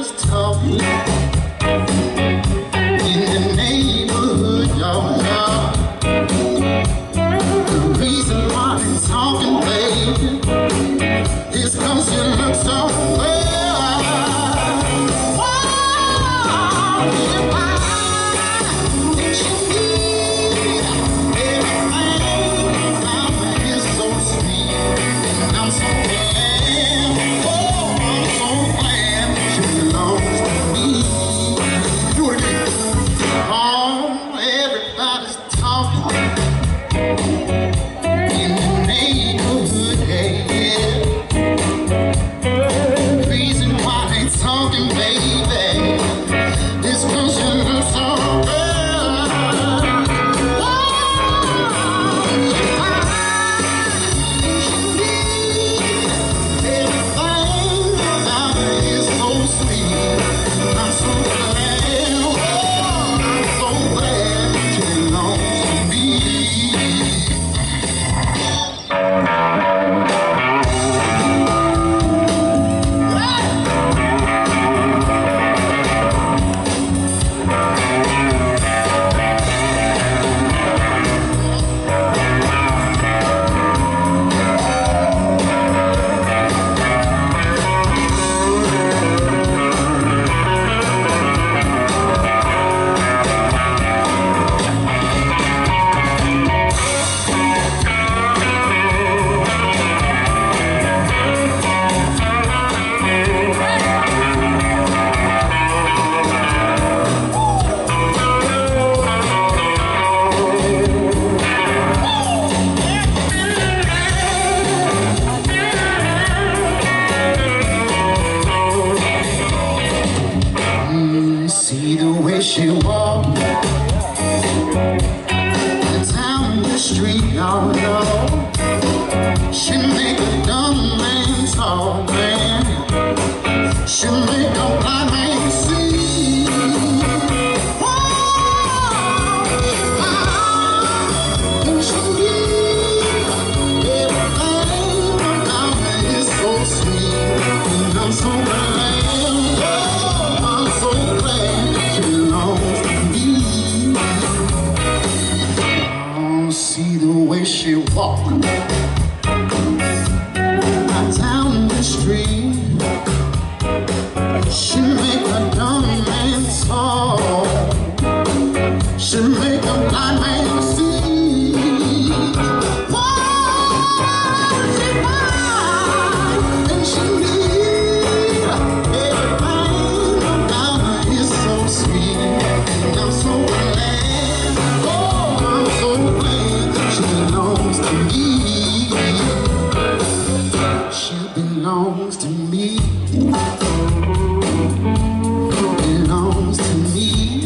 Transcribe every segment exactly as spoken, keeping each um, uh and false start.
everybody's talking in the neighborhood, y'all know. The reason why they're talking, baby, is 'cause you look so well. Wow, if I think you need everything, life is so sweet, and I'm so glad. Oh, I'm so glad she belongs to me. Do it again. Oh, everybody's talking in the neighborhood, hey, yeah. The reason why they talking, baby, is 'cause you look so good. Oh, if I think you need everything about me is so sweet, I'm so glad. Oh, I'm so glad you belong to me. See the way she walked down the street, y'all know. She make a dumb man talk, man. She make a blind man see. Whoa, if I think she need everything about me is so sweet, and I'm so glad. Oh, I'm so glad she belongs to me. Oh, see the way she walk down the street. She make a dumb man talk. She make a blind man see. Whoa, she fine, and she need everything about her is so sweet, and I'm so glad. Oh, I'm so glad she belongs to me. She belongs to me. Belongs to me.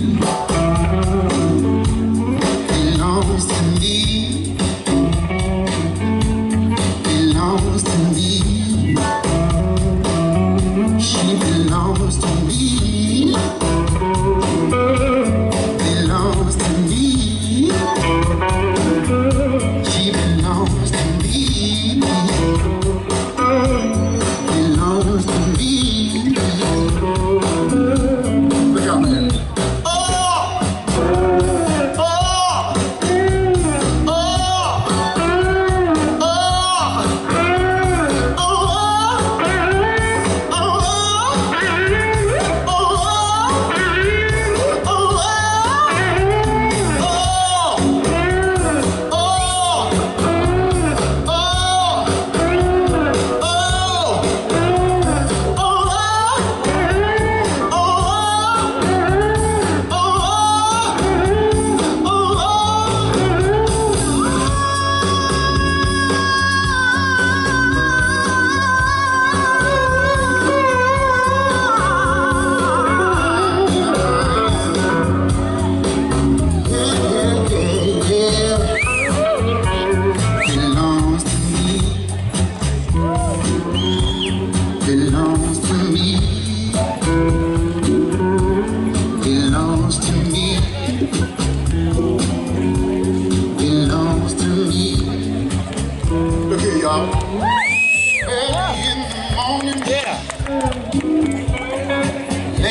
Belongs to me. Belongs to me. She belongs to me. Belongs to me. She belongs to me. Belongs to me. Look out, man. Oh! Oh! Oh! Oh! Oh! Oh!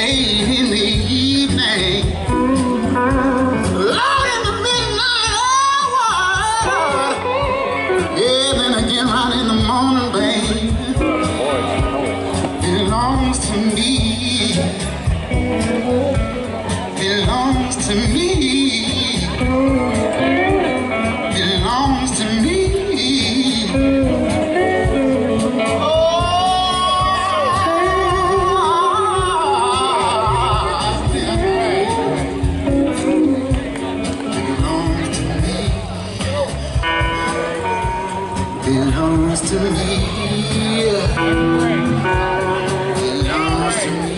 late in the evening, loud in the midnight hour. Yeah, then again right in the morning, babe, belongs to me, belongs to me, belongs to me. Belongs to me, belongs to me.